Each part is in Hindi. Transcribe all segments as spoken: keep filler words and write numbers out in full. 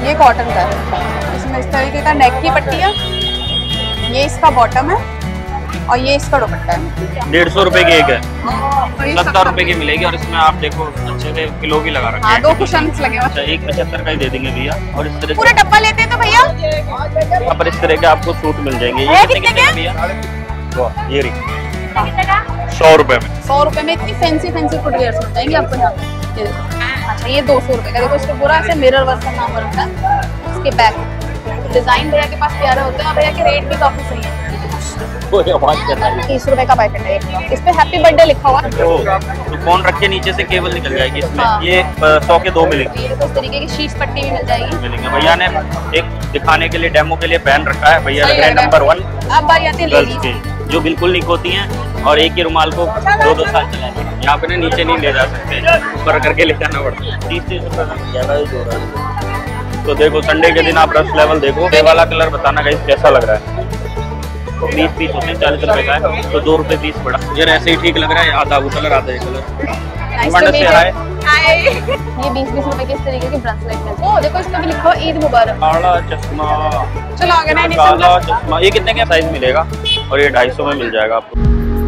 ये कॉटन का है, इसमें इस तरीके का नेक की पट्टियाँ, ये इसका बॉटम है और ये इसका दुपट्टा है। डेढ़ सौ रुपए की एक है, सत्तर रुपए की मिलेगी और इसमें आप देखो अच्छे से किलो की लगा रखे हैं। हाँ, दो कुशन लगे हुए। अच्छा, एक पचहत्तर का ही दे देंगे भैया। और इस तरह पूरा डब्बा लेते हैं तो भैया यहाँ पर इस तरह के आपको सूट मिल जाएंगे। ये कितने के भैया? ये रही सौ रुपए में। सौ रुपए में इतनी फैंसी फैंसी फुटवेयर मिल जाएंगे आपको यहाँ पे। अच्छा, ये दो सौ रुपए का, देखो इसको पूरा ऐसे मिरर वर्क का काम बनता है। इसके बैक डिजाइन भैया के पास प्यारे होते हैं और भैया के रेट भी काफी सही है। तीस रुपए का पैकेट है एक। इस पे हैप्पी बर्थडे लिखा हुआ है। तो फोन रख के नीचे से केबल निकल जाएगी इसमें। हाँ। ये सौ के दो मिलेंगे। ये इस तरीके की शीट्स पट्टी भी मिल जाएगी। मिलेंगे। भैया ने एक दिखाने के लिए, डेमो के लिए पहन रखा है। भैया लग रहे हैं नंबर वन। अब बारी आती है गर्ल्स के, जो बिल्कुल नहीं होती हैं और एक ही रुमाल को दो दो साल चलाएंगे। यहाँ पे ना नीचे नहीं ले जा सकते, ऊपर करके ले जाना पड़ता है। तीस तीस रुपए ज्यादा ही जोड़ रहा है। तो देखो संडे के दिन आप रश लेवल देखो। ये वाला कलर बताना गाइस कैसा लग रहा है। बीस पीस होते हैं, चालीस रुपए का है, तो दो रुपए पीस पड़ा। यार ऐसे ही ठीक लग रहा है। आधा वो कलर, आधा ये कलर। से हाय ये बीस बीस रुपए के इस तरीके के ब्रेसलेट है। ओ देखो, इसमें भी लिखा है ईद मुबारक। काला चश्मा, चलो आगे ना, काला चश्मा। ये कितने का साइज मिलेगा? और ये ढाई सौ में मिल जाएगा आपको।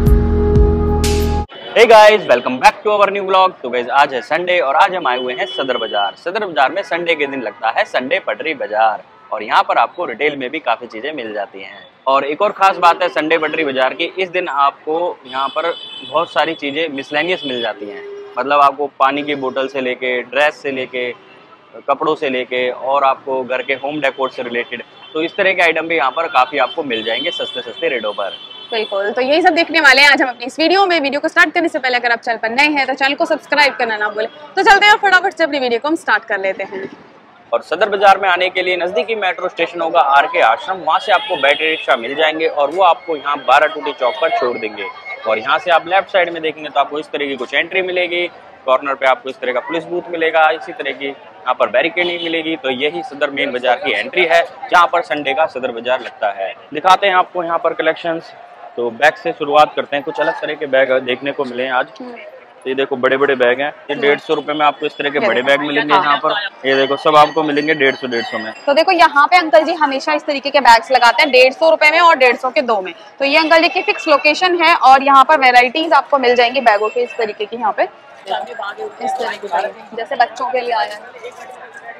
Hey guys, welcome back to our new blog. तो गाइस आज है संडे और आज हम आए हुए हैं सदर बाजार। सदर बाजार में संडे के दिन लगता है संडे पटरी बाजार और यहाँ पर आपको रिटेल में भी काफी चीजें मिल जाती हैं। और एक और खास बात है संडे पटरी बाजार की, इस दिन आपको यहाँ पर बहुत सारी चीजें मिसलेनियस मिल जाती हैं। मतलब आपको पानी की बोतल से लेके, ड्रेस से लेके, कपड़ों से लेके और आपको घर के होम डेकोर से रिलेटेड, तो इस तरह के आइटम भी यहाँ पर काफी आपको मिल जाएंगे सस्ते सस्ते रेटों पर। बिल्कुल, तो यही सब देखने वाले हैं आज हम अपनी इस वीडियो में। वीडियो को स्टार्ट करने से पहले अगर आप चैनल पर नए हैं तो चैनल को सब्सक्राइब करना ना भूलें। तो चलते हैं और फटाफट से अपनी वीडियो को हम स्टार्ट कर लेते हैं। और सदर बाजार में आने के लिए नजदीकी मेट्रो स्टेशन होगा आर के आश्रम, वहाँ से आपको बैटरी रिक्शा मिल जाएंगे और वो आपको यहाँ बारह टूटी चौक पर छोड़ देंगे। और यहाँ से आप लेफ्ट साइड में देखेंगे तो आपको इस तरह की कुछ एंट्री मिलेगी। कॉर्नर पे आपको इस तरह का पुलिस बूथ मिलेगा, इसी तरह की यहाँ पर बैरिकेडिंग मिलेगी। तो यही सदर मेन बाजार की एंट्री है जहाँ पर संडे का सदर बाजार लगता है। दिखाते हैं आपको यहाँ पर कलेक्शंस। तो बैग से शुरुआत करते हैं। कुछ अलग तरह के बैग देखने को मिले हैं आज। तो ये देखो बड़े बड़े बैग हैं। ये डेढ़ सौ रुपए में आपको इस तरह के बड़े बैग मिलेंगे यहाँ पर। ये देखो सब आपको मिलेंगे डेढ़ सौ डेढ़ सौ में। तो देखो यहाँ पे अंकल जी हमेशा इस तरीके के बैग्स लगाते हैं डेढ़ सौ रुपए में और डेढ़ सौ के दो में। तो ये अंकल जी की फिक्स लोकेशन है और यहाँ पर वेराइटीज आपको मिल जाएंगी बैगों के इस तरीके की। यहाँ पे इस तरीके के जैसे बच्चों के लिए आया है,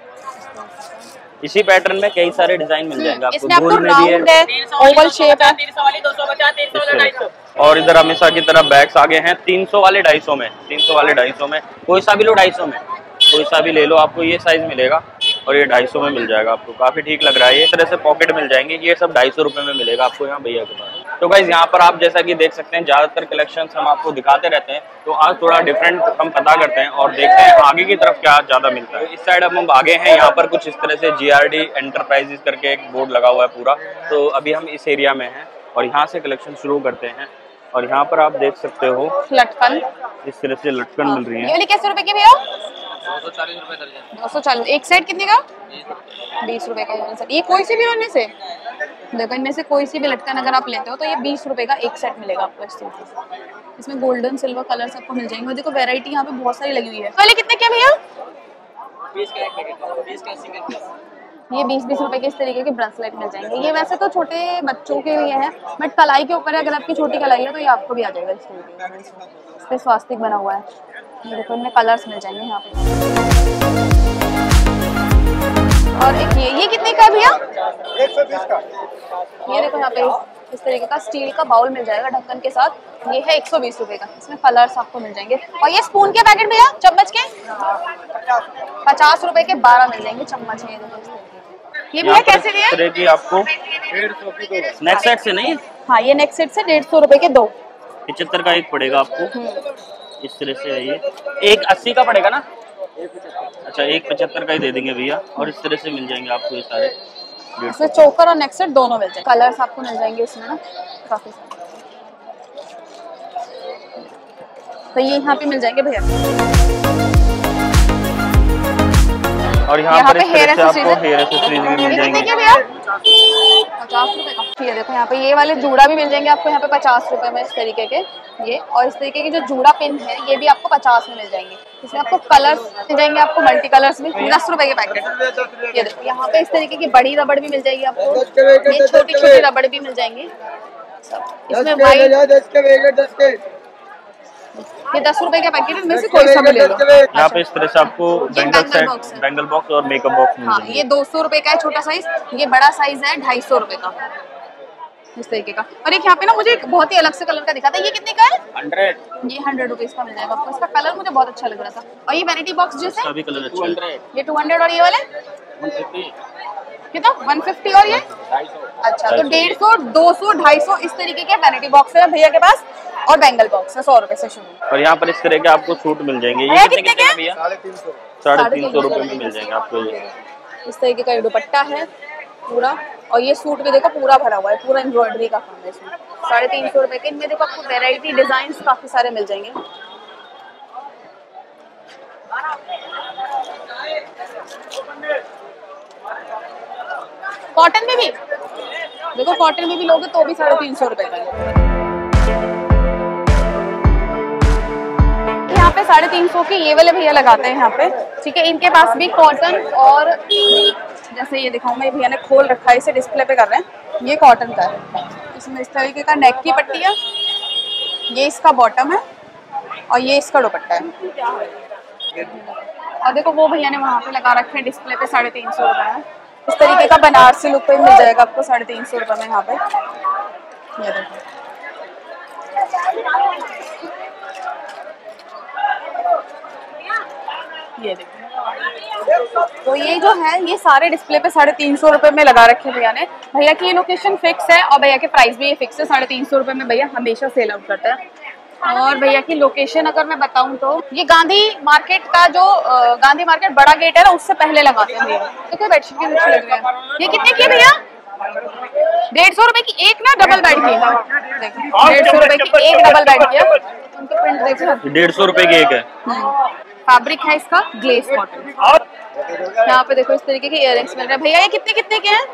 इसी पैटर्न में कई सारे डिजाइन मिल जाएंगे आपको। इसमें आपको राउंड है, ओवल शेप है। और इधर हमेशा की तरह बैग्स आगे हैं तीन सौ वाले ढाई सौ में, तीन सौ वाले ढाई सौ में। कोई सा भी लो ढाई सौ में, कोई सा भी ले लो, आपको ये साइज मिलेगा और ये ढाई सौ में मिल जाएगा आपको। काफी ठीक लग रहा है। ये तरह से पॉकेट मिल जाएंगे। ये सब ढाई सौ रुपए में मिलेगा आपको यहाँ भैया के पास। तो गाइज यहाँ पर आप जैसा कि देख सकते हैं ज्यादातर कलेक्शंस हम आपको दिखाते रहते हैं। तो आज थोड़ा डिफरेंट हम पता करते हैं और देखते हैं आगे की तरफ क्या ज्यादा मिलता है। इस साइड अब हम आगे हैं। यहाँ पर कुछ इस तरह से जी आर डी एंटरप्राइजेस करके एक बोर्ड लगा हुआ है पूरा। तो अभी हम इस एरिया में हैं और यहाँ से कलेक्शन शुरू करते हैं। और यहाँ पर आप देख सकते हो लटकन, इस तरह से लटकन मिल रही है। ये वाली कैसे रुपए की भैया? दो सौ चालीस रुपए दर्जन। दो सौ चालीस। एक सेट कितने का? बीस रुपए का। ये कोई सी भी होने से देखो, इनमें से कोई सी भी लटकन अगर आप लेते हो तो ये बीस रुपए का एक सेट मिलेगा आपको इस तरीके से। इसमें गोल्डन सिल्वर कलर्स आपको मिल जाएंगे। देखो वैरायटी यहाँ पे बहुत सारी लगी हुई है। पहले कितने क्या भैया? बीस का एक पैकेट, बीस का सिंगल। ये बीस बीस रुपए के इस तरीके के ब्रेसलेट मिल जाएंगे। ये वैसे तो छोटे बच्चों के लिए है बट कलाई के ऊपर है। अगर आपकी छोटी कलाई है तो ये आपको भी आ जाएगा इस तरीके का। इस पे स्वास्तिक बना हुआ है। ये देखो इनमें कलर्स मिल जाएंगे यहाँ पे। और एक ये ये कितने का है भैया? एक सौ बीस का। ये देखो यहाँ पे इस तरीके का स्टील का बाउल मिल जाएगा ढक्कन के साथ। ये है एक सौ बीस रुपए का। इसमें कलर्स आपको मिल जाएंगे। और ये स्पून के पैकेट भैया चम्मच के पचास रुपए के बारह मिल जाएंगे चम्मच है। ये भैया कैसे दिए? तरह की आपको डेढ़ सौ की दो। नेक सेट से नहीं? हाँ, ये नेक सेट से डेढ़ सौ रुपए के दो। पिछहत्तर का एक पड़ेगा आपको। इस तरह से है। ये एक अस्सी का पड़ेगा ना? अच्छा, एक पचहत्तर का ही दे देंगे भैया। और इस तरह से मिल जाएंगे आपको ये सारे। इसमें चोकर और नेक सेट दोनों मिल जाएंगे। कलर्स आपको मिल जाएंगे इसमें ना काफी सारे। तो ये यहाँ पे मिल जाएंगे भैया। और यहाँ पर इस तरह से आपको हेयर एक्सेसरीज भी मिल जाएंगे। पचास रुपए का। ये देखो यहाँ पे ये वाले जूड़ा भी मिल जाएंगे आपको यहाँ पे पचास रुपए में इस तरीके के। ये और इस तरीके के जो जूड़ा पिन है ये भी आपको पचास में मिल जाएंगे। इसमें आपको कलर्स मिल जाएंगे, आपको मल्टी कलर्स भी, दस रुपए के पैकेट। ये देखो यहाँ पे इस तरीके की बड़ी रबड़ भी मिल जाएगी आपको, ये छोटी छोटी रबड़ भी मिल जाएंगी सब। इसमें वाइट, ये दस रुपए के पैकेट है, इनमें से कोई सा भी ले लो। यहाँ पे इस तरह से आपको बैंगल सेट, बैंगल बॉक्स और मेकअप बॉक्स मिल जाएंगे। हाँ, ये दो सौ रुपए का है छोटा साइज, ये बड़ा साइज है ढाई सौ रुपए का, इस तरीके का। और एक यहाँ पे ना मुझे एक बहुत ही अलग से कलर का दिखा था, ये कितने का है? हंड्रेड। ये हंड्रेड रुपीज का मिल जाएगा आपको। इसका कलर मुझे बहुत अच्छा लग रहा था। और ये वैनिटी बॉक्स जैसे सभी कलर अच्छे हैं। ये टू हंड्रेड और ये वाले कितना? वन फिफ्टी और ये अच्छा, तो डेढ़ सौ, दो सौ, ढाई सौ इस तरीके के वैनिटी बॉक्स है भैया के पास। और बैंगल बॉक्स है सौ रुपए से शुरू। और यहाँ पर इस तरह के आपको सूट मिल जाएंगे। ये कितने कितने के भैया? साढ़े तीन सौ साढ़े तीन सौ रुपए में मिल जाएंगे आपको। ये इस तरीके का दुपट्टा है पूरा, और ये सूट भी देखो पूरा भरा हुआ है, पूरा एम्ब्रॉयडरी का काम है इसमें। साढ़े तीन सौ रुपए के इनमें देखो आपको वैरायटी डिजाइन काफी सारे मिल जाएंगे। कॉटन में भी देखो, कॉटन में भी लोगे तो भी साढ़े तीन सौ रुपए का है। यहाँ पे साढ़े तीन सौ के ये वाले भैया लगाते हैं यहाँ पे, ठीक है। इनके पास भी कॉटन, और जैसे ये दिखाऊं मैं, भैया ने खोल रखा है, इसे डिस्प्ले पे कर रहे हैं। ये कॉटन का है, इसमें इस तरीके का नेक की पट्टी है, ये इसका बॉटम है, और ये इसका दुपट्टा है। और देखो वो भैया ने वहाँ पे लगा रखे हैं डिस्प्ले पे, साढ़े तीन सौ रुपए है। इस तरीके का बनारसी लुक पे मिल जाएगा आपको साढ़े तीन सौ रुपए में यहाँ पे। ये देखो, ये देखो, तो ये जो है ये सारे डिस्प्ले पे साढ़े तीन सौ रुपए में लगा रखे भैया ने। भैया की लोकेशन फिक्स है और भैया के प्राइस भी ये फिक्स है, साढ़े तीन सौ रुपए में भैया हमेशा सेल आउट करता है। और भैया की लोकेशन अगर मैं बताऊं तो ये गांधी मार्केट का जो गांधी मार्केट बड़ा गेट है ना, उससे पहले लगाते हैं भैया। देखो बेडशीट की अच्छी लग रही है। ये कितने की है भैया? डेढ़ सौ रुपए की एक ना डबल बेड की, देखो डेढ़ सौ रुपए की एक डबल बेड की है। उनके प्रिंट देखो, डेढ़ सौ रुपए की एक है। फैब्रिक है इसका ग्लेस कॉटन। यहाँ पे देखो इस तरीके के इयररिंग्स मिल रहे हैं भैया। ये कितने कितने के हैं?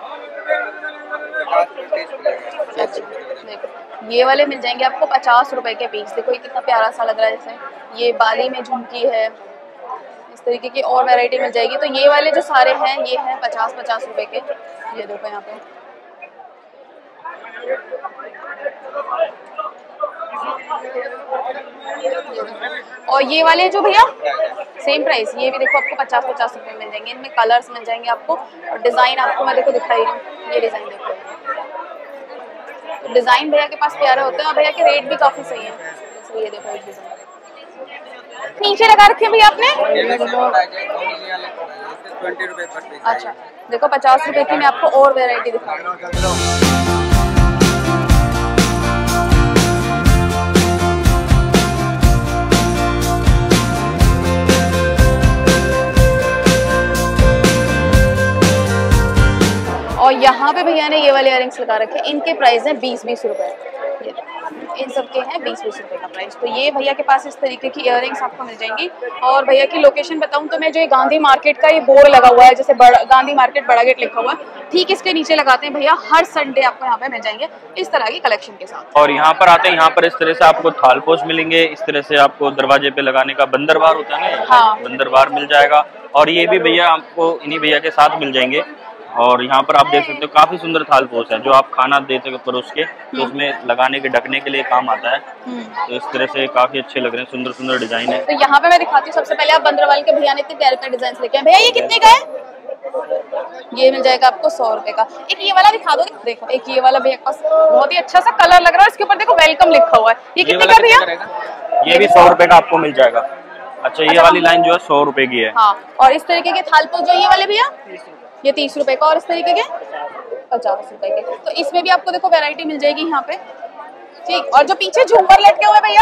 अच्छा, देखो ये वाले मिल जाएंगे आपको पचास रुपए के पीस। देखो ये कितना प्यारा सा लग रहा है, जैसे ये बाली में झुमकी है, इस तरीके की और वैरायटी मिल जाएगी। तो ये वाले जो सारे हैं ये हैं पचास पचास रुपए के। ये देखो यहाँ पे और ये वाले जो भैया सेम प्राइस, ये भी देखो आपको पचास पचास रुपए मिल जाएंगे। इनमें कलर्स मिल जाएंगे आपको, और डिजाइन आपको मैं देखो दिखाई रही हूँ। ये डिजाइन देखो, तो डिजाइन भैया के पास प्यारे होते हैं और भैया के रेट भी काफी सही है। तो ये देखो एक डिजाइन नीचे लगा रखे भैया आपने। अच्छा देखो पचास रुपए की मैं आपको और वेरायटी दिखा रही हूँ। और यहाँ पे भैया ने ये वाले इयररिंग्स लगा रखे हैं, इनके प्राइस हैं बीस बीस रुपए। इन सब के हैं बीस बीस रुपए का प्राइस। तो ये भैया के पास इस तरीके की इयररिंग्स आपको मिल जाएंगी। और भैया की लोकेशन बताऊं तो मैं जो ये गांधी मार्केट का ये बोर्ड लगा हुआ है, जैसे बड़ा गांधी मार्केट बड़ा गेट लिखा हुआ है, ठीक इसके नीचे लगाते हैं भैया। हर संडे आपको यहाँ पे मिल जाएंगे इस तरह की कलेक्शन के साथ। और यहाँ पर आते हैं, यहाँ पर इस तरह से आपको थालपोश मिलेंगे, इस तरह से आपको दरवाजे पे लगाने का बंदरबार होता है ना, हाँ। बंदरबार मिल जाएगा। और ये भी भैया आपको इन्हीं भैया के साथ मिल जाएंगे। और यहाँ पर आप देख सकते हो काफी सुंदर थालपोश है, जो आप खाना देते हो परोस के, तो उसमें लगाने के ढकने के लिए काम आता है। तो इस तरह से काफी अच्छे लग रहे हैं, सुंदर सुंदर डिजाइन है। तो यहाँ पे मैं दिखाती हूँ सबसे पहले, आप बंदरवाल के भैया ने इतने प्यारे प्यारे डिजाइन लेके आए। भैया ये कितने का है? ये मिल जाएगा आपको सौ रुपए का। एक ये वाला दिखा दो, देखो एक ये वाला भैया के पास बहुत ही अच्छा सा कलर लग रहा है, इसके ऊपर देखो वेलकम लिखा हुआ है। ये कितने का भैया? ये भी सौ रुपए का आपको मिल जाएगा। अच्छा, ये वाली लाइन जो है सौ रुपए की है। हाँ, और इस तरीके के थालपोश जो ये वाले भैया ये तीस रुपए का, और इस तरीके के पचास रुपए के। तो इसमें भी आपको देखो वैरायटी मिल जाएगी यहाँ पे, ठीक। और जो पीछे झूमर लटके हुए भैया,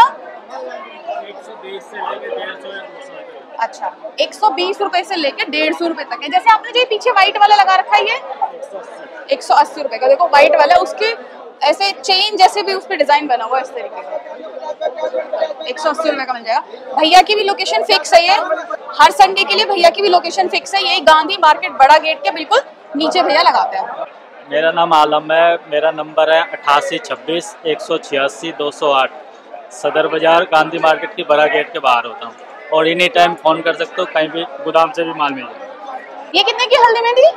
अच्छा एक सौ बीस रुपए से लेके डेढ़ सौ रुपए तक है। जैसे आपने जो पीछे व्हाइट वाला लगा रखा है ये एक सौ अस्सी रुपए का, देखो व्हाइट वाला, उसके ऐसे चेन जैसे भी उस पर डिजाइन बना हुआ है इस तरीके का। एक सौ अस्सी रुपए का मिल जाएगा। भैया की भी लोकेशन फिक्स है, ये हर संडे के लिए भैया की भी लोकेशन फिक्स है। ये गांधी मार्केट बड़ा गेट के बिल्कुल नीचे भैया लगाते हैं। मेरा नाम आलम है, मेरा नंबर है अट्ठासी छब्बीस एक सौ छियासी दो सौ आठ। सदर बाजार गांधी मार्केट की बड़ा गेट के बाहर होता हूँ। और एनी टाइम फोन कर सकते हो, कहीं भी गोदाम से भी माल मिल जाएगा। ये कितने की हल्दी मेहंदी?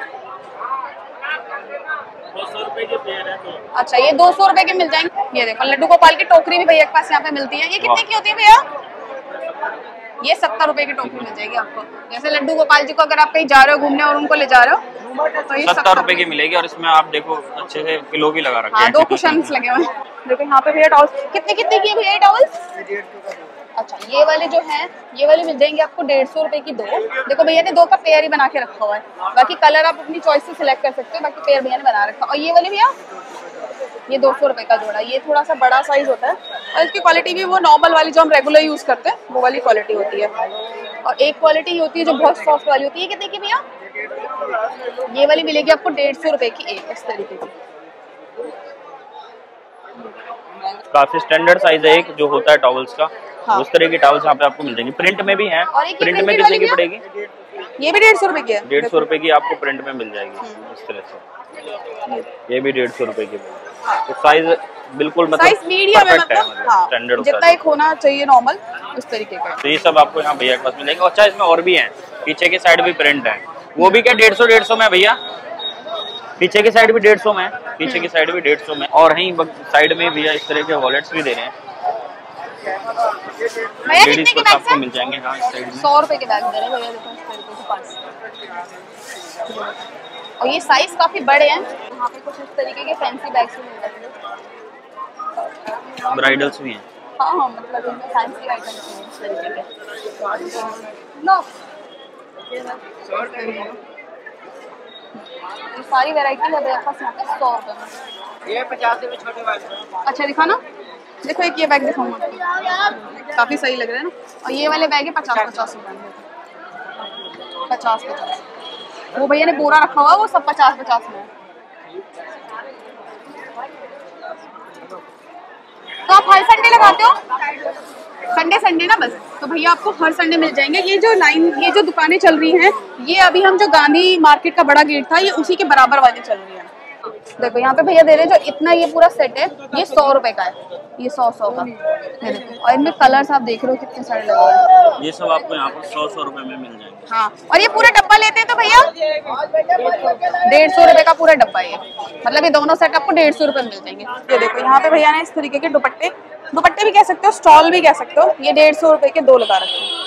दो सौ रुपए के पेड़ है तो। अच्छा, ये दो सौ रुपए के मिल जाएंगे। ये देखो लड्डू गोपाल की टोकरी भी भैया के पास यहाँ पे मिलती है। ये कितने की होती है भैया? ये सत्तर रुपए की टोकरी मिल जाएगी आपको। जैसे लड्डू गोपाल जी को अगर आप कहीं जा रहे हो घूमने और उनको ले जा रहे हो तो ये सत्तर रुपए की मिलेगी। और इसमें आप देखो अच्छे से किलो भी लगा रखे हैं। हाँ, दो कुशन्स लगे हुए हैं। देखो यहाँ पे भैया टॉवल्स कितने कितने की है भैया टॉवल्स? अच्छा, ये वाले जो हैं ये वाले मिल जाएंगे आपको डेढ़ सौ रुपए की दो। देखो भैया ने दो का पेयर ही बना के रखा हुआ है, बाकी कलर आप अपनी चॉइस से सिलेक्ट कर सकते हो। बाकी पेयर भैया ने बना रखा। और ये वाले भैया ये दो सौ रुपए का जोड़ा। ये थोड़ा सा बड़ा साइज होता है और इसकी क्वालिटी भी वो नॉर्मल वाली जो हम रेगुलर यूज करते हैं वो वाली क्वालिटी होती है। और एक क्वालिटी होती है जो बहुत सॉफ्ट वाली होती है। कितने की भैया? ये वाली मिलेगी आपको डेढ़ सौ रुपए की एक, इस तरीके की। काफी स्टैंडर्ड साइज है एक जो होता है टॉवल्स का। हाँ। उस तरह की टॉवल्स यहाँ पे आपको मिल जाएंगी। प्रिंट में भी हैं। प्रिंट में कितने की पड़ेगी? ये भी डेढ़ सौ रुपए की है। डेढ़ सौ रुपए की आपको प्रिंट में मिल जाएगी इस तरह से। ये भी डेढ़ सौ रुपए की। तो साइज बिल्कुल मतलब साइज मीडियम है, मतलब हाँ, स्टैंडर्ड जितना एक होना चाहिए नॉर्मल उस तरीके का। तो ये सब आपको यहाँ भैया के पास मिल जाएगा। अच्छा, इसमें और भी हैं। पीछे की साइड भी प्रिंट है, वो भी क्या डेढ़ सौ डेढ़ सौ में भैया? पीछे की साइड भी डेढ़ सौ में, पीछे की साइड भी डेढ़ सौ में। और यहीं साइड में भैया इस तरह के वॉलेट्स भी दे रहे हैं। लेडीज को आपको मिल जाएंगे। हाँ, इस साइड में सौ रुपए के बैग दे रहे हैं भैया। देखो इस तरीके के पास। और ये साइज काफी बड़े हैं। यहाँ पे कुछ इस तरीके के फैंसी बैग्स भी मिल जाएंगे। ब्राइडल्स भी हैं। हाँ हाँ, मतलब इनमें फैंसी आइटम्स हैं इस तरीके के। लो ये सारी वैरायटी है भैया पास यहाँ पे सौ रुपए में। ये पचास में छोटे वाले। अच्छा दिखाना। देखो एक ये बैग दिखाऊंगा, काफी सही लग रहा है ना। और ये वाले बैग है पचास पचास रुपए में। पचास पचास वो भैया ने बोरा रखा हुआ, वो सब पचास पचास में है। तो आप हर संडे लगाते हो? संडे संडे ना बस, तो भैया आपको हर संडे मिल जाएंगे। ये जो लाइन ये जो दुकानें चल रही हैं, ये अभी हम जो गांधी मार्केट का बड़ा गेट था ये उसी के बराबर वाली चल रही है। देखो यहाँ पे भैया दे रहे हैं जो इतना ये पूरा सेट है ये सौ रुपए का है। ये सौ सौ का है देखो। और इनमें कलर्स आप देख रहे हो कितने सारे लगे हुए हैं। ये सब आपको यहाँ पर सौ सौ रुपए में मिल जाएंगे। हाँ, और ये पूरा डब्बा लेते हैं तो भैया डेढ़ सौ रुपए का पूरा डब्बा है। मतलब ये दोनों सेट आपको डेढ़ सौ रुपए मिल जाएंगे। ये देखो यहाँ पे भैया ने इस तरीके के दुपट्टे दुपट्टे भी कह सकते हो, स्टॉल भी कह सकते हो। ये डेढ़ सौ रुपए के दो लगा रखे हैं।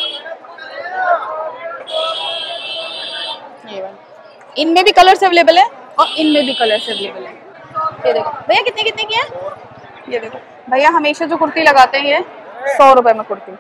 ये वाले इनमें भी कलर्स अवेलेबल है और इनमें भी कलर्स अवेलेबल है। ये देखो भैया कितने कितने की है? ये देखो भैया हमेशा जो कुर्ती लगाते हैं ये सौ रुपए में कुर्ती।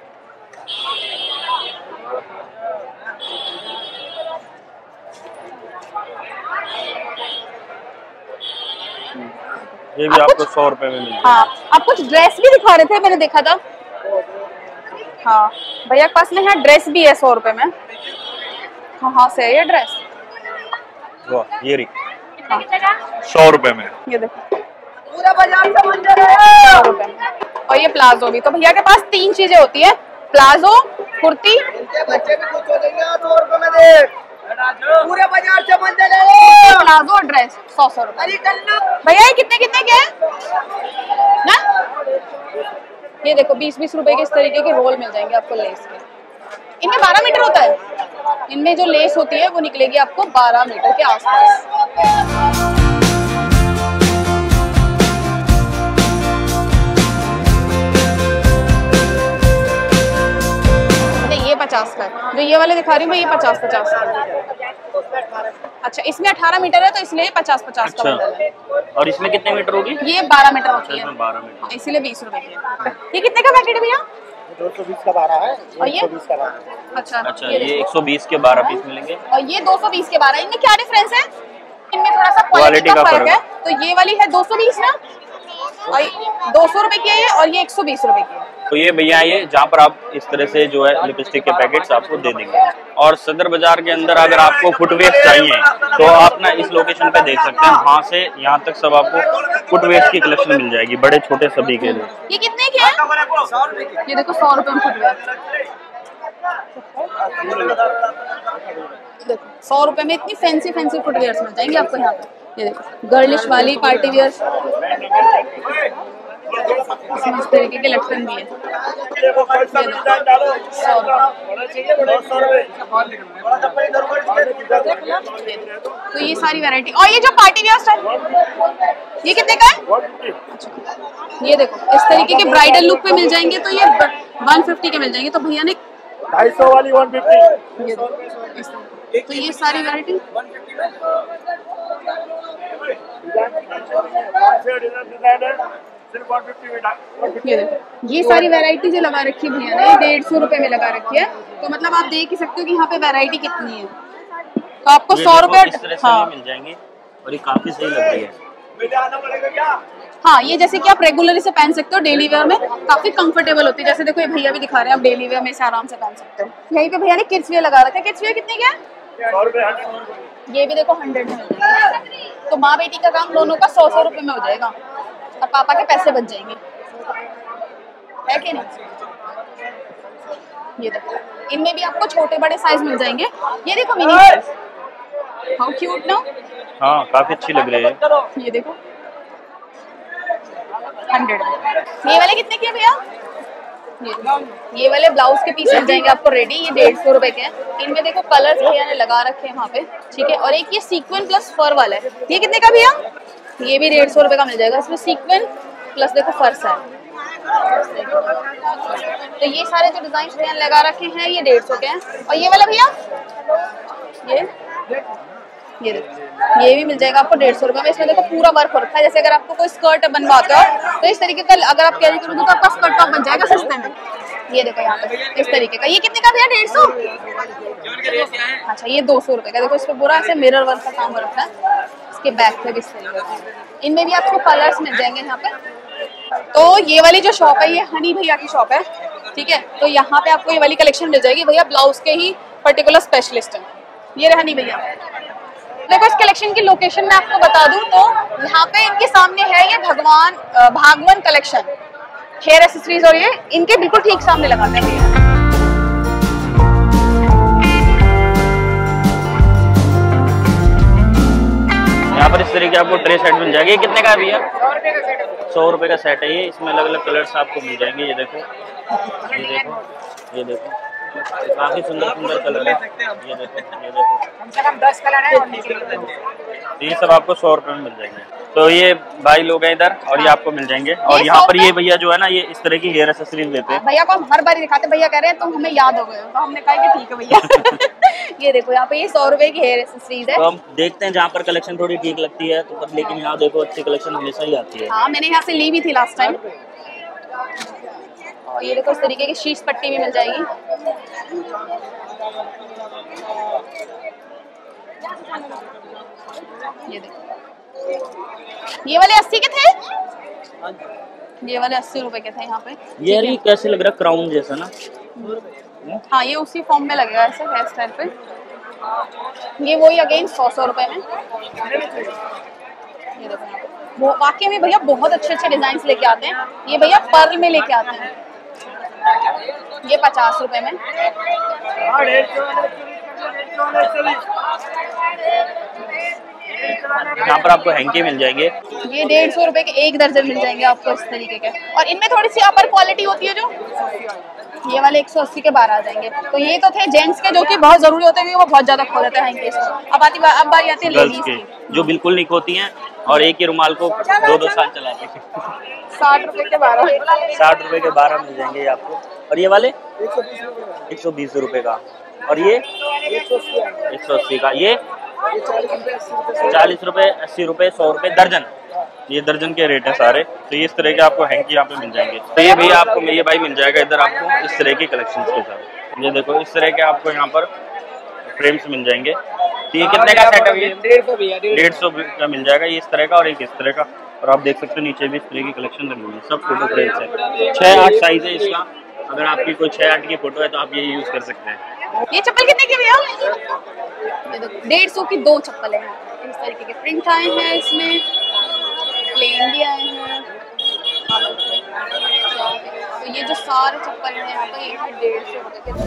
ये भी आपको सौ रुपए में मिल जाएगा। हाँ, आप कुछ ड्रेस भी दिखा रहे थे, मैंने देखा था। हाँ भैया के पास में यहाँ ड्रेस भी है सौ रुपए में। कहाँ से है ये ड्रेस? वाह, ये रही हाँ। सौ रुपए में। ये देखो पूरा बाजार का मंदिर है सौ रुपए में। और ये प्लाजो भी। तो भैया के पास तीन चीजें होती है, प्लाजो, कुर्ती। बच्चे भी कुछ हो जाएंगे सौ रुपए में दे। पूरे बाजार से मंदिर है। प्लाजो और ड्रेस सौ सौ रुपए। भैया ये कितने कितने के हैं ना? ये देखो बीस बीस रुपए के इस तरीके के रोल मिल जाएंगे आपको लेस के। इनमें बारह मीटर होता है। इनमें जो लेस होती है वो निकलेगी आपको बारह मीटर के आसपास। ये पचास का है। जो ये वाले दिखा रही हूँ मैं, ये पचास पचास का। अच्छा, इसमें अठारह मीटर है तो इसलिए पचास पचास का बंडल है। और इसमें कितने मीटर होगी? ये बारह मीटर होती है। बारह मीटर। हाँ, इसीलिए बीस रुपए की है। ये कितने का पैकेट है भैया? दो सौ बीस का बारह है। और ये एक सौ बीस का बारह। अच्छा अच्छा, ये एक सौ बीस के बारह पीस मिलेंगे। और ये दो सौ बीस के बारह। इनमें क्या डिफरेंस है? इनमें थोड़ा सा क्वालिटी का फर्क है। तो ये वाली है दो सौ बीस ना, और दो सौ रुपए की है ये, और ये एक सौ बीस रुपए की है। तो ये भैया ये जहाँ पर आप इस तरह से जो है लिपस्टिक के पैकेट्स आपको दे देंगे। और सदर बाजार के अंदर अगर आपको फुटवेयर चाहिए तो आप ना इस लोकेशन पे देख सकते हैं। वहाँ से यहाँ तक सब आपको फुटवेयर की कलेक्शन मिल जाएगी, बड़े छोटे सभी के लिए। ये कितने के हैं? ये देखो सौ रुपए में फुटवेयर। देखो सौ रुपए में इतनी फैंसी फैंसी फुटवेयर मिल जाएंगे आपको यहाँ पे। ये देखो गर्लिश वाली पार्टी वेयर। इसमें इस तरीके के लटकन भी है। तो ये सारी वैरायटी। और ये जो पार्टी वेयर स्टाइल, ये कितने का है? अच्छा, ये देखो इस तरीके के ब्राइडल लुक पे मिल जाएंगे, तो ये वन फिफ्टी के मिल जाएंगे। तो भैया ने ढाई सौ वाली वन फिफ्टी। ये देखो इस तरीके। तो ये सारी वैरायटी ये देखो, ये सारी वैरायटी जो लगा रखी है भैया ने डेढ़ सौ रुपए में लगा रखी है। तो मतलब आप देख ही सकते हो कि यहाँ पे वैरायटी कितनी है। तो आपको सौ रुपए हाँ मिल जाएंगे और ये काफी सही लग रही है। हाँ, ये जैसे कि आप रेगुलरली से पहन सकते हो, डेली वेयर में काफी कंफर्टेबल होती है। जैसे देखो ये भैया भी दिखा रहे हैं, आप डेली वेयर में से आराम से पहन सकते हो। यहीं पे भैया ने किड्स वेयर लगा रखा है। किड्स वेयर कितने का है? ये भी देखो हंड्रेड में मिल जाएगा। तो माँ बेटी का काम दोनों का सौ सौ रुपए में हो जाएगा और पापा के पैसे बच जाएंगे, है कि नहीं? ये देखो, इनमें भी आपको छोटे बड़े साइज मिल जाएंगे। ये देखो मिनी साइज, हाउ क्यूट ना। हाँ, काफी अच्छी लग रही है। ये देखो हंड्रेड। ये वाले कितने के भैया? ये, ये वाले ब्लाउज के पीस मिल जाएंगे आपको रेडी। ये डेढ़ सौ रुपए के हैं। इनमें देखो कलर्स भैया ने लगा रखे हैं वहाँ पे, ठीक है। और एक ये सीक्वेंस प्लस फर वाला है, ये कितने का भैया? ये भी डेढ़ सौ रुपए का मिल जाएगा। इसमें सीक्वेंस प्लस देखो फर्स है। तो ये सारे जो डिजाइन भैया लगा रखे हैं ये डेढ़ सौ के हैं। और ये वाला भैया, ये ये देखो, ये भी मिल जाएगा आपको डेढ़ सौ रुपए में। इसमें देखो पूरा वर्क हो रखा है। जैसे अगर आपको कोई स्कर्ट बनवाता हो तो इस तरीके का अगर आप कैरी करोगे तो आपका स्कर्ट टॉप बन जाएगा सस्ते में। ये देखो यहाँ पे इस तरीके का। ये कितने का भैया? डेढ़ सौ। अच्छा, ये दो सौ रुपए का। देखो इस पे पूरा ऐसे मिरर वर्क का काम हो रखा है। इसके बैक पे भी इस तरीके का। इनमें भी आपको कलर्स मिल जाएंगे यहाँ पे। तो ये वाली जो शॉप है ये हनी भैया की शॉप है, ठीक है। तो यहाँ पे आपको ये वाली कलेक्शन मिल जाएगी। भैया ब्लाउज के ही पर्टिकुलर स्पेशलिस्ट है। ये रहे हनी भैया। देखो इस कलेक्शन की लोकेशन मैं आपको बता दूं तो यहाँ पे इनके सामने है ये भगवान भागवन कलेक्शन हेयर एक्सेसरीज, और ये इनके बिल्कुल ठीक सामने लगाते हैं। यहाँ पर इस तरीके की आपको ट्रे सेट मिल जाएगी। ये कितने का है भैया? सौ रुपए का सेट है ये। इसमें अलग अलग कलर्स आपको मिल जाएंगे। ये देखो, ये देखो, ये देखो, काफी सुंदर सुंदर कलर है। ये देखो, ये देखो, कम से कम दस कलर है। ये सब आपको सौ रुपए में मिल जाएंगे। तो ये भाई लोग हैं इधर और ये आपको मिल जाएंगे। और यहाँ पर ये भैया जो है ना, ये इस तरह की हेयर एक्सेसरीज देते हैं। भैया को हम हर बार दिखाते, भैया कह रहे हैं तो हमें याद हो गए, तो हमने कहा कि ठीक है भैया। ये देखो यहाँ पे ये सौ रुपए की हेयर एक्सेसरीज है। तो हम देखते हैं जहाँ पर कलेक्शन थोड़ी ठीक लगती है तो पर, लेकिन यहाँ देखो अच्छी कलेक्शन हमेशा ही आती है। हाँ, मैंने यहाँ से ली भी थी लास्ट टाइम। और ये देखो इस तरीके की शीश पट्टी भी मिल जाएगी। ये देखो, ये वाले अस्सी के थे। ये वाले अस्सी रुपए के थे यहाँ पे। ये ये कैसे लग रहा है? क्राउन जैसा ना। हाँ, ये उसी फॉर्म में लगेगा ऐसे हेयर स्टाइल पे। ये वही अगेन सौ सौ रुपए में। ये देखो यहाँ पे वो वाकई में भैया बहुत अच्छे अच्छे डिजाइन लेके आते हैं। ये भैया पर्ल में लेके आते हैं। ये पचास रुपए में। यहाँ पर आपको हैंकी मिल जाएंगे। ये डेढ़ सौ रुपए के एक दर्जन मिल जाएंगे आपको इस तरीके के। और इनमें थोड़ी सी अपर क्वालिटी होती है जो ये वाले एक सौ अस्सी के बारह आ जाएंगे। तो ये तो थे जेंट्स के जो कि बहुत जरूरी होते हैं, वो बहुत ज्यादा खो देते हैं। अब आती अब बारी आती है लेडीज की, जो बिल्कुल नहीं खोती हैं और एक ही रुमाल को दो दो साल चलाते हैं। साठ रुपए के बारह साठ रुपए के बारह मिल जाएंगे ये आपको। और ये वाले एक सौ बीस रुपए का। और ये एक सौ अस्सी का। ये चालीस रुपए, अस्सी रुपए, सौ रुपए दर्जन। ये दर्जन के रेट है सारे। तो ये इस तरह के आपको हैंकी यहाँ पे मिल जाएंगे। तो ये भैया आपको ये भाई मिल जाएगा इधर आपको इस तरह की कलेक्शन के साथ। ये देखो इस तरह के आपको यहाँ पर फ्रेम्स मिल जाएंगे। तो ये कितने का सेट है? ये डेढ़ सौ का मिल जाएगा। ये इस तरह का और एक इस तरह का। और आप देख सकते हो नीचे भी इस तरह की कलेक्शन लगी हुई है। सब फोटो फ्रेम्स है। छह आठ साइज है इसका। अगर आपकी कोई छह आठ की फोटो है तो आप ये यूज कर सकते हैं। ये चप्पल कितने की भैया? डेढ़ सौ की दो चप्पल है। इस तरीके के प्रिंट आए हैं, इसमें प्लेन भी आए हैं। तो ये जो सारे चप्पल हैं यहाँ पे ये डेढ़ सौ रुपए के।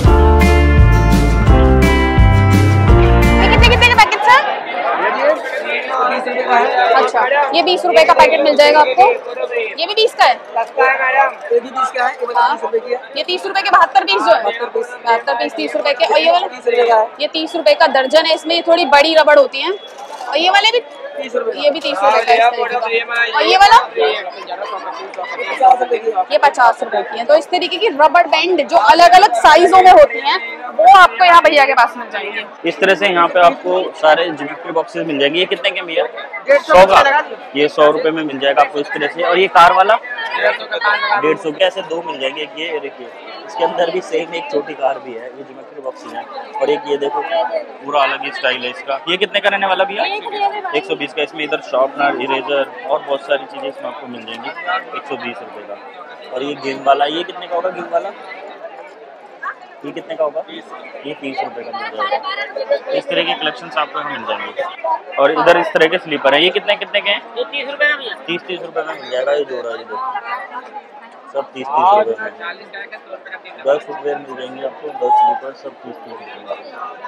कितने कितने के पैकेट है? अच्छा, ये बीस रुपए का पैकेट मिल जाएगा आपको। ये भी बीस का है। ये भी बीस का है, ये हाँ। तीस रुपए की है। ये तीस रुपए के बहत्तर पीस जो है, बहत्तर पीस तीस रुपए के। और ये वाला तीस रुपए का है। ये तीस रुपए का दर्जन है, इसमें ये थोड़ी बड़ी रबड़ होती है। और ये वाले भी तीस रुपए, ये भी तीस रुपए का इस तरीके का। और ये वाला पचास रुपए की है। ये पचास रुपए की है। तो इस तरीके की रबड़ बैंड जो अलग अलग साइजों में होती हैं वो आपको यहाँ भैया के पास मिल जाएंगे। इस तरह से यहाँ पे आपको सारे ज्योमेट्री बॉक्सेस मिल जाएंगे। ये कितने के भैया? सौ का। ये सौ रुपए में मिल जाएगा आपको इस तरह से। और ये कार वाला डेढ़ सौ के ऐसे दो मिल जाएंगे। ये देखिए इसके अंदर भी सेम एक छोटी कार भी है, ये ज्योमेट्री बॉक्सेस है। और एक ये देखो पूरा अलग ही स्टाइल है इसका। ये कितने का रहने वाला भैया? एक सौ बीस का। इसमें इधर शार्पनर, इरेजर और बहुत सारी चीजें इसमें आपको मिल जाएंगी एक सौ बीस रुपए का। और ये गेम वाला, ये कितने का होगा? गेम वाला ये कितने का होगा? ये तीस रुपए का मिल जाएगा। इस तरह के कलेक्शंस आपको यहाँ मिल जाएंगे। और इधर इस तरह के स्लीपर है, ये कितने कितने के हैं? तीस रुपए का भैया। तीस तीस रुपए का मिल जाएगा ये जोड़ा। ये देखो सब तीस तीस रुपए में। दस फुटवेयर मिल जाएंगे आपको, दस स्लीपर सब तीस तीस रुपए का।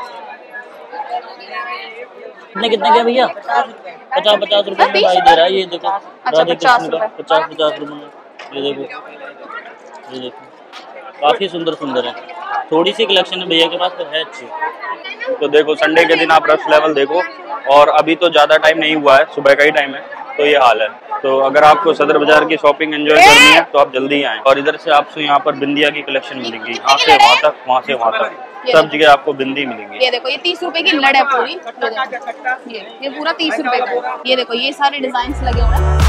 कितने कितने के भैया? पचास पचास रुपए में भाई दे रहा है। ये देखो राधे कृष्ण का पचास पचास रुपए में। ये देखो ये देखो काफी सुंदर सुंदर है। थोड़ी सी कलेक्शन है भैया के पास तो है अच्छी। तो देखो संडे के दिन आप रश लेवल देखो। और अभी तो ज्यादा टाइम नहीं हुआ है, सुबह का ही टाइम है, तो ये हाल है। तो अगर आपको सदर बाजार की शॉपिंग एंजॉय करनी है तो आप जल्दी आएं। और इधर से आपको यहाँ पर बिंदिया की कलेक्शन मिलेगी, यहाँ से वहाँ तक, वहाँ से वहाँ तक सब जगह आपको बिंदी मिलेंगी। ये देखो ये तीस रुपए की लड़ है पूरी। ये ये पूरा तीस रुपए का है। ये देखो ये सारे डिजाइन लगे हुए हैं।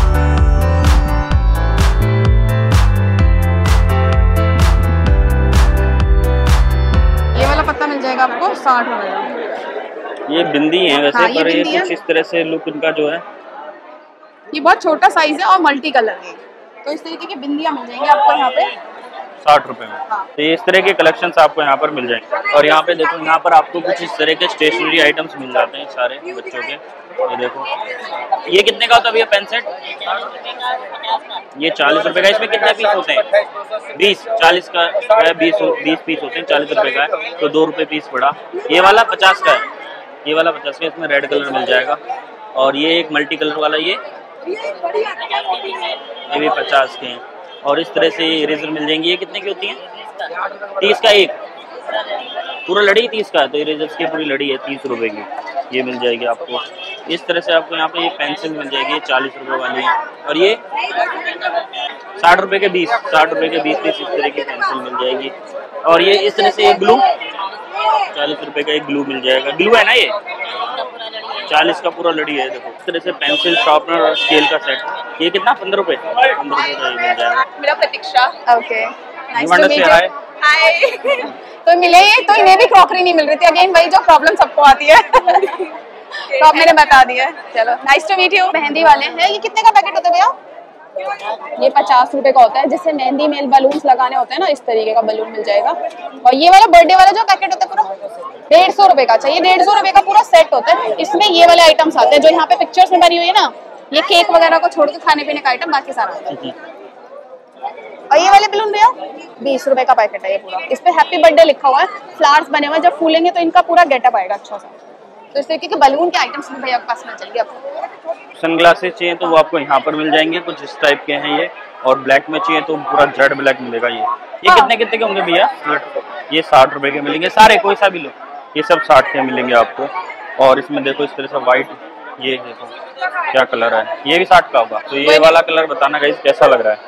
ये वाला पत्ता मिल जाएगा आपको साठ रुपए का। ये बिंदी है वैसे। हाँ, ये पर ये बिंदी है। कुछ इस तरह से लुक इनका जो है, ये बहुत छोटा साइज है और मल्टी कलर है। तो इस तरीके की बिंदियां मिल जाएंगी आपको यहाँ पे साठ रुपए में। हाँ। तो ये इस तरह के कलेक्शंस आपको यहाँ पर मिल जाएंगे। और यहाँ पे देखो यहाँ पर आपको कुछ इस तरह के स्टेशनरी आइटम्स मिल जाते हैं सारे बच्चों के। ये देखो ये कितने का होता है भैया पेन सेट? ये चालीस रुपए का। इसमें कितने पीस होते हैं? बीस। चालीस का है, बीस बीस पीस होते हैं, चालीस रुपए का है तो दो रुपए पीस पड़ा। ये वाला पचास का है। ये वाला पचास का, इसमें रेड कलर मिल जाएगा। और ये एक मल्टी कलर वाला, ये ये भी पचास के हैं। और इस तरह से इरेजर मिल जाएंगी। ये कितने की होती हैं? तीस का एक। पूरा लड़ी तीस का है तो इरेजर्स की पूरी लड़ी है तीस रुपए की। ये मिल जाएगी आपको इस तरह से। आपको यहाँ पे ये पेंसिल मिल जाएगी, चालीस रुपए वाली है। और ये साठ रुपए के बीस, साठ रुपए के बीस पीस इस तरह की पेंसिल मिल जाएगी। और ये इस तरह से एक ग्लू, चालीस रुपए का एक ग्लू मिल जाएगा। ग्लू है ना ये, चालीस का पूरा लड़ी है। देखो इस तरह से पेंसिल, शार्पनर और स्केल का सेट। ये कितना? पंद्रह रुपए पंद्रह रुपए का ये मिल जाएगा। मेरा Pratiksha. Okay nice You to want to meet say you. Hi. तो मिले ये तो इन्हें भी क्रॉकरी नहीं मिल रही थी। अगेन वही जो प्रॉब्लम सबको आती है। तो अब मैंने बता दिया। चलो नाइस टू मीट यू। मेहंदी वाले हैं। ये कितने का पैकेट होता है भैया? ये पचास रुपए का होता है। जिससे मेहंदी में बलून्स लगाने होते हैं ना, इस तरीके का बलून मिल जाएगा। और ये वाला बर्थडे वाला जो पैकेट होता है पूरा डेढ़ सौ रुपए का। चाहिए डेढ़ सौ रुपए का पूरा सेट होता है। इसमें ये वाले आइटम्स आते हैं जो यहाँ पे पिक्चर्स में बनी हुई है ना। ये केक वगैरह को छोड़ के खाने पीने का आइटम, बाकी सारा आता है। और ये वाले बलून भैया बीस रुपए का पैकेट है ये पूरा। इस पे हैप्पी बर्थडे लिखा हुआ है, फ्लावर्स बने हुए हैं। जब फूलेंगे तो इनका पूरा गेटअप आएगा अच्छा सा। तो इस तरीके के बलून के आइटम्स भी भैया के पास मिल जाएंगे आपको। सनग्लासेस चाहिए तो वो आपको यहाँ पर मिल जाएंगे, कुछ इस टाइप के हैं ये। और ब्लैक में चाहिए तो पूरा जेड ब्लैक मिलेगा ये। ये हाँ। कितने कितने के होंगे भैया? ये साठ रुपए के मिलेंगे सारे, कोई सा भी लो। ये सब साठ के मिलेंगे आपको। और इसमें देखो इस तरह से व्हाइट, ये देखो क्या कलर है, ये भी साठ का होगा। तो ये वाला कलर बताना गाइस कैसा लग रहा है?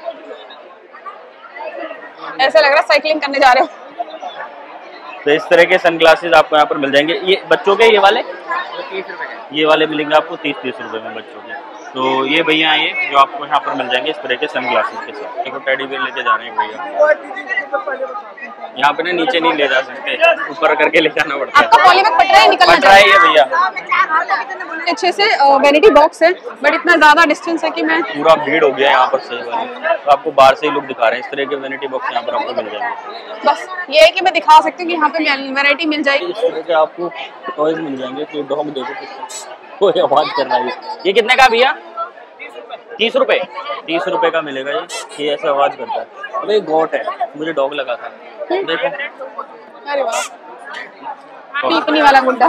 ऐसा लग रहा है साइकिलिंग करने जा रहे हो। तो इस तरह के सनग्लासेस आपको यहाँ पर मिल जाएंगे। ये बच्चों के, ये वाले ये वाले मिलेंगे आपको तीस तीस रुपए में बच्चों के। तो ये भैया ये जो आपको यहाँ पर मिल जाएंगे इस तरह के सनग्लासेस के साथ। देखो टेडी बेयर लेके जा रहे हैं भैया। यहाँ पे ना नीचे नहीं ले जा सकते, ऊपर करके ले जाना पड़ता है। आपका पॉलीबैग फट रहा है, निकलना फट रहा है ये भैया। अच्छे से वैनिटी बॉक्स है बट इतना ज्यादा डिस्टेंस है कि मैं पूरा भीड़ हो गया यहाँ पर सही वाली। तो आपको बाहर से ही लोग दिखा रहे हैं। इस तरह के वैनिटी बॉक्स यहाँ पर आपको मिल जाएंगे। बस ये है कि मैं दिखा सकती हूँ कि यहाँ पे वैरायटी मिल जाएगी। इस तरह के आपको टॉयज मिल जाएंगे। तो डॉग देखो कितना कोई आवाज कर रहा है। ये कितने का भैया? तीस रुपए तीस रुपए का मिलेगा ये। ये ऐसे आवाज करता है। अबे गोट है, मुझे डॉग लगा था। देखो अरे वाह, पीपनी वाला गुड्डा।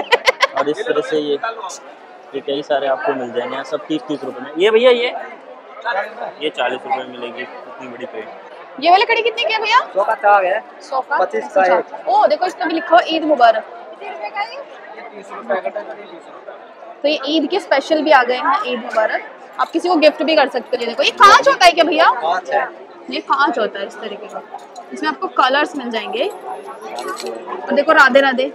और इस तरह से ये ये कई सारे आपको मिल जाएंगे सब तीस तीस रुपए में। ये भैया ये ये चालीस रुपए में मिलेगी इतनी बड़ी पेड़। ये वाली कड़ी कितनी की है भैया? सौ का चाव है, सौ का पच्चीस का एक। ओ देखो इसमें भी लिखा हुआ ईद मुबारक। तो ये ईद के स्पेशल भी आ गए हैं, ईद मुबारक। आप किसी को गिफ्ट भी कर सकते हो। ये देखो ये कांच होता है क्या भैया? कांच है, ये कांच होता है इस तरीके का। इसमें आपको कलर्स मिल जाएंगे और देखो राधे राधे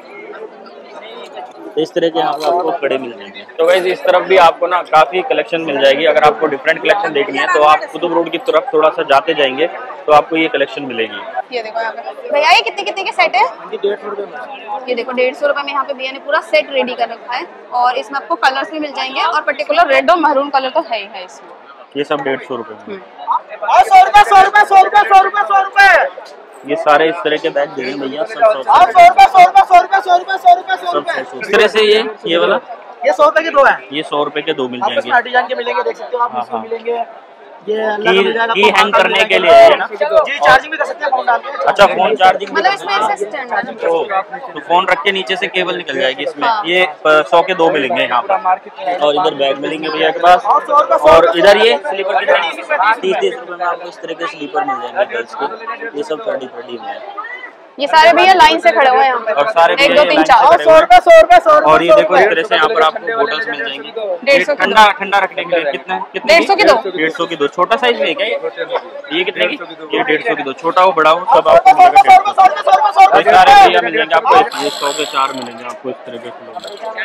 इस तरह के यहाँ पे आपको कड़े मिल जाएंगे। तो वैसे इस तरफ भी आपको ना काफी कलेक्शन मिल जाएगी। अगर आपको डिफरेंट कलेक्शन देखनी है तो आप कुतुब रोड की तरफ थोड़ा सा जाते जाएंगे तो आपको ये कलेक्शन मिलेगी। ये देखो यहाँ पे भैया ये कितने कितने के सेट है? डेढ़ सौ रुपए में। ये देखो डेढ़ सौ रुपए में यहाँ पे भैया ने पूरा सेट रेडी कर रखा है और इसमें आपको कलर्स भी मिल जाएंगे और पर्टिकुलर रेड और महरून कलर तो है ही है इसमें। ये सब डेढ़ सौ रुपए में। सौ रुपए सौ रुपए सौ रुपए सौ रुपए सौ रुपए ये सारे इस तरह के बैग दे रहे हैं भैया, सब सौ सौ रुपए सौ रुपए सौ रुपए सौ रुपए सौ रुपए सौ सब रुपए सौ। इस तरह से ये ये वाला ये सौ रुपए के दो है। ये सौ रुपए के दो मिल आपको जाएंगे। इसमें डिजाइन के मिलेंगे, देख सकते हो आप। हाँ, इसमें हाँ। मिलेंगे ये अलग की- मिल जाएगा की आपको, हैंग बाटा करने मिल के लिए जाएगा। है ना? जी चार्जिंग भी कर सकते हैं फोन डाल के। अच्छा फोन चार्जिंग भी मतलब कर इसमें सकते ऐसे स्टैंड है ना। हैं। तो, तो फोन रख के नीचे से केबल निकल जाएगी इसमें। हाँ। ये सौ के दो मिलेंगे यहाँ पर। और इधर बैग मिलेंगे भैया के पास। और सौ रुपए सौ और रुपए इधर ये स्लीपर कितने तीस तीस रुपए में आपको इस तरह के स्लीपर मिल जाएंगे गर्ल्स के। ये सब थर्टी थर्टी में है। ये सारे भैया लाइन से खड़े हुए हैं यहाँ पे। और सारे एक भैया दो ये तीन लाइन से चार खड़े सौ रुपए सौ रुपए सौ रुपए और ये सौ देखो इस रुपए। तरह से यहाँ पर आपको बोटल्स मिल जाएंगी। डेढ़ सौ ये की ठंडा ठंडा रखने के लिए कितने कितने डेढ़ सौ की दो। डेढ़ सौ की दो। छोटा साइज में है क्या ये? ये कितने की? ये डेढ़ सौ की दो। छोटा हो बड़ा हो सब आपको सौ रुपए मिलेगा सौ रुपए डेढ़ सौ सौ। रुपए सौ रुपए ये सारे भैया मिल जाएंगे आपको। ये सौ के चार मिलेंगे आपको इस तरह के खिलौने।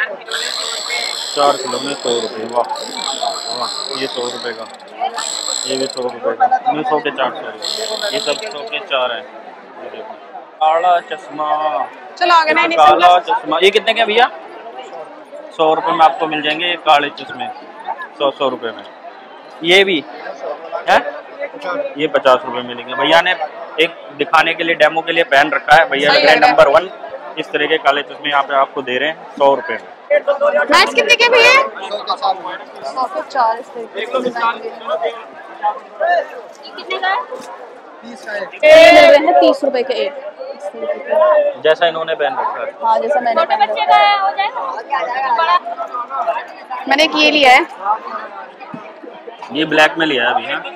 चार खिलौने सौ रुपये। वाह वाह, ये सौ रुपये का, ये भी सौ रुपये का। ये सौ के चार सौ। ये सब सौ के चार है। ये देखो काला चश्मा, चलो आगे नहीं काला चश्मा। ये कितने के भैया? सौ रुपये में आपको मिल जाएंगे ये काले चश्मे, सौ सौ रुपये में। ये भी है, ये पचास रुपये मिलेंगे। भैया ने एक दिखाने के लिए डेमो के लिए पहन रखा है। भैया सही लग रहे लग रहा है। Number one. इस तरह के काले चश्मे यहाँ पे आपको दे रहे हैं सौ रुपये में। मैच कितने के भैया? सौ के चार इस तरीके से मिल जाएंगे। कितने का है? ये मिल रहे हैं तीस रुपए के एक इस तरीके के। जैसा इन्होंने पहन रखा है। हाँ जैसा मैंने छोटे पहन बच्चे रखा का है। है, हो जाएगा बड़ा। मैंने एक ये लिया है। ये ब्लैक में लिया है अभी। हाँ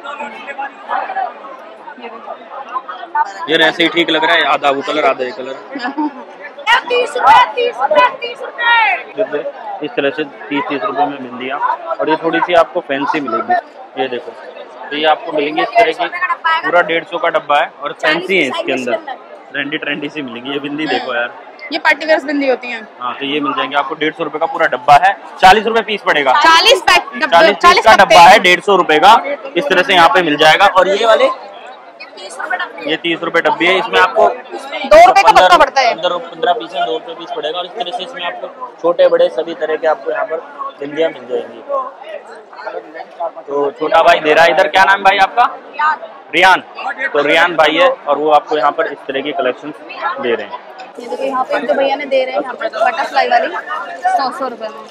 ये ऐसे ही ठीक लग रहा है। आधा वो कलर आधा ये कलर। तीस रुपए तीस रुपए तीस रुपए। इस तरह से तीस तीस रुपए में बिंदियाँ। और ये थोड़ी सी आपको फैंसी मिलेगी। ये देखो तो ये आपको मिलेंगी इस तरह की। पूरा डेढ़ सौ का डब्बा है और फैंसी है इसके अंदर। ट्रेंडी ट्रेंडी सी मिलेगी। ये बिंदी देखो यार, ये पार्टी वेयर बिंदी होती हैं। हाँ तो ये मिल जाएंगे आपको। डेढ़ सौ रुपए का पूरा डब्बा है। चालीस रुपए पीस पड़ेगा। चालीस पैक चालीस पीस का डब्बा है डेढ़ सौ रुपए का। इस तरह से यहाँ पे मिल जाएगा। और ये वाले ये तीस रुपए डब्बी है। इसमें आपको दो रुपए का पत्ता पड़ता है। पंद्रह पंद्रह पीस है, दो रुपए पीस पड़ेगा। और इस तरह से इसमें आपको छोटे बड़े सभी तरह के आपको यहाँ पर बिंदियाँ मिल जाएंगी। तो छोटा भाई दे रहा है इधर। क्या नाम है भाई आपका? रियान। तो रियान भाई है और वो आपको यहाँ पर इस तरह की कलेक्शन दे रहे हैं। ये देखो यहाँ पे जो भैया ने दे रहे हैं यहाँ पे बटरफ्लाई वाली सौ सौ रुपए में।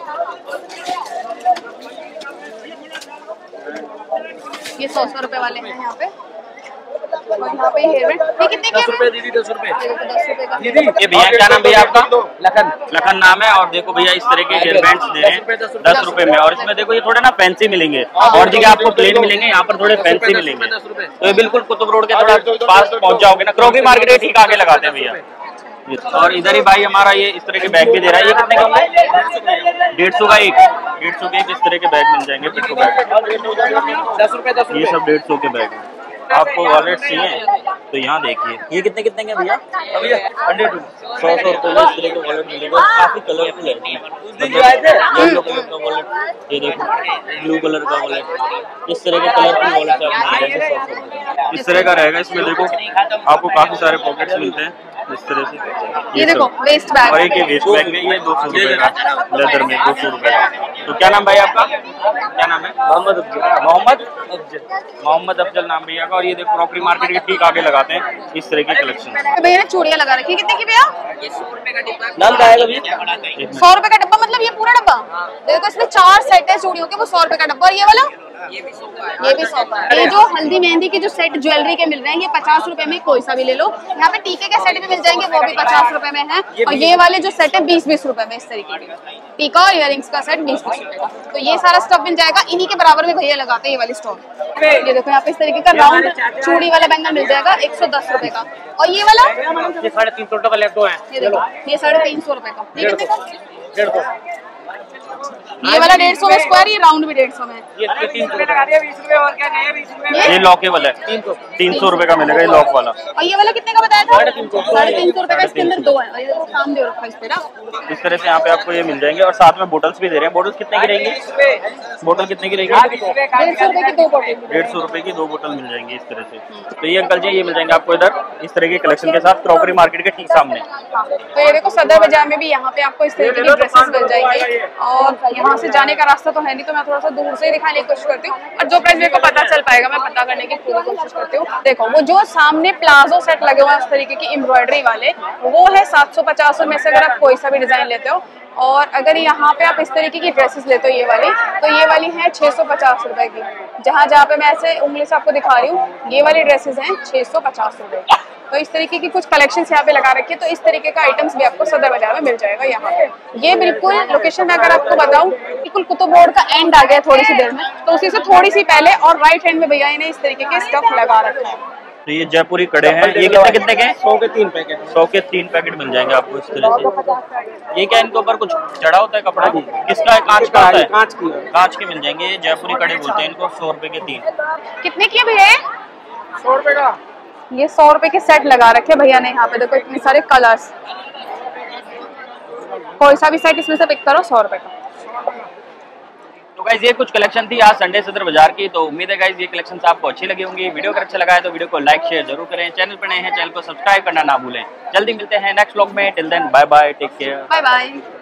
ये सौ सौ रुपए वाले हैं यहाँ पे। और यहाँ पे हेयर बैंड ये कितने के हैं? दीदी दस रुपए। ये देखो दस रुपए का। ये भैया क्या नाम भैया आपका? लखन। लखन नाम है। और देखो भैया इस तरह के हेयर बैंड्स दे रहे हैं दस रुपए में। और इसमें देखो ये थोड़े ना फैंसी मिलेंगे। और जगह आपको प्लेन मिलेंगे, यहाँ पर थोड़े फैंसी मिलेंगे। तो ये बिल्कुल कुतुब रोड के थोड़ा पास पहुंच जाओगे ना। क्रॉकरी मार्केट के ठीक आगे लगाते हैं भैया। और इधर ही भाई हमारा ये इस तरह के बैग भी दे रहा है। ये कितने का होंगे? डेढ़ सौ का एक। डेढ़ सौ के एक इस तरह के बैग मिल जाएंगे। पिट्ठू बैग दस रुपए दस ये सब डेढ़ सौ के बैग हैं। आपको वॉलेट चाहिए तो यहाँ देखिए। ये कितने कितने के भैया? हंड्रेड सौ सौ रुपये में इस तरह के वॉलेट मिलेगा। काफी कलरफुल है। येलो कलर का वॉलेट, ये देखो ब्लू कलर का वॉलेट। इस तरह के कलरफुल वॉलेट आपको मिलेंगे सौ सौ रुपये। इस तरह का रहेगा। इसमें देखो आपको काफी सारे पॉकेट्स मिलते हैं इस तरह से। ये देखो सब। Waist bag. और एक ये वेस्ट बैग में ये दो सौ रुपये का लेदर में दो सौ रुपये का। तो क्या नाम भाई आपका? क्या नाम है? मोहम्मद अफजल। मोहम्मद अफजल मोहम्मद अफजल नाम भैया का। और ये देखो क्रॉकरी मार्केट के ठीक आगे लगाते हैं इस तरह की कलेक्शन। भैया ने चूड़ियाँ लगा रखी है। कितने की भैया? नाम क्या आएगा भैया? सौ रुपए का डब्बा। मतलब ये पूरा डब्बा देखो इसमें चार सेट है चूड़ियों के, वो सौ रुपए का डब्बा। और ये वाला ये भी सौ का है। ये जो हल्दी मेहंदी के जो सेट ज्वेलरी के मिल रहे हैं ये पचास रुपए में कोई सा भी ले लो। यहाँ पे टीके के सेट भी मिल जाएंगे, वो भी पचास रुपए में है। और ये वाले जो सेट है बीस बीस रुपए में, इस तरीके के टीका और इयररिंग्स का सेट बीस बीस रुपए का। तो ये सारा स्टफ मिल जाएगा। इन्हीं के बराबर में भैया लगाते हैं ये वाली स्टोन। ये देखो यहाँ पे इस तरीके का राउंड चूड़ी वाला बैंगल मिल जाएगा एक सौ दस रुपए का। और ये वाला ये साढ़े तीन सौ रुपए वाले दो हैं, ये देखो ये साढ़े तीन सौ रुपए का। ये कितने का? डेढ़ सौ। ये वाला डेढ़ सौ में स्क्वायर, ये राउंड भी डेढ़ सौ में। ये तीन सौ ये लॉकेबल है, तीन सौ रुपए का मिलेगा ये लॉक वाला। और ये वाला कितने का बताया था? साढ़े तीन सौ रुपए का। इसके अंदर दो है और ये काम दे रखा है इस पे ना। इस तरह से यहाँ पे आपको ये मिल जाएंगे और साथ में बोटल्स भी दे रहे हैं। बोटल्स कितने की रहेंगी? बोतल कितने की रहेगी? डेढ़ सौ रुपए की दो बोतल। डेढ़ सौ रुपए की दो बोतल मिल जाएंगी इस तरह से। तो ये अंकल जी ये मिल जाएंगे आपको इधर इस तरह के कलेक्शन के साथ क्रॉकरी मार्केट के ठीक सामने। तो ये देखो सदर बाजार में भी यहाँ पे आपको इस तरीके की ड्रेसेस मिल जाएंगी। और यहाँ से जाने का रास्ता तो है नहीं, तो मैं थोड़ा सा दूर से ही दिखाने की कोशिश करती हूँ और जो प्राइस मेरे को पता चल पाएगा मैं पता करने की पूरी कोशिश करती हूँ। देखो वो जो सामने प्लाजो सेट लगे हुए हैं इस तरीके की एम्ब्रॉयडरी वाले, वो है सात सौ पचास में से अगर आप कोई सा भी डिजाइन लेते हो। और अगर यहाँ पे आप इस तरीके की ड्रेसेस लेते हो ये वाली, तो ये वाली है छह सौ पचास रुपए की। जहाँ जहाँ पे मैं ऐसे उंगली से आपको दिखा रही हूँ ये वाली ड्रेसेस हैं छह सौ पचास रुपए की। तो इस तरीके की कुछ कलेक्शंस यहाँ पे लगा रखी है। तो इस तरीके का आइटम्स भी आपको सदर बाजार में मिल जाएगा यहाँ पे। ये बिल्कुल लोकेशन में अगर आपको बताऊं, बिल्कुल कुतुब रोड का एंड आ गया थोड़ी सी देर में, तो उसी से थोड़ी सी पहले और राइट हैंड में भैया ने इस तरीके के स्टफ लगा रखा है। तो ये जयपुरी कड़े हैं, ये कितने कितने के हैं? सौ के तीन पैकेट। सौ के तीन पैकेट मिल जाएंगे आपको इस तरह से। ये क्या इनके ऊपर कुछ चढ़ा होता है कपड़ा? किसका है? कांच का होता है? कांच की कांच के मिल जाएंगे। ये जयपुरी कड़े बोलते हैं इनको। सौ रुपए के तीन। कितने की है भैया? सौ रुपए का। ये सौ रुपए के सेट लगा रखे भैया ने यहाँ पे। देखो इतने सारे कलर्स, कोई सा भी सेट इसमें से पिक करो सौ रुपए का। तो गाइज ये कुछ कलेक्शन थी आज संडे सदर बाजार की। तो उम्मीद है गाइज ये कलेक्शन आपको अच्छी लगी होंगी। वीडियो अगर अच्छा लगा है तो वीडियो को लाइक शेयर जरूर करें। चैनल पर नए हैं चैनल को सब्सक्राइब करना ना भूलें। जल्दी मिलते हैं नेक्स्ट व्लॉग में। Till then bye bye, take care, bye bye.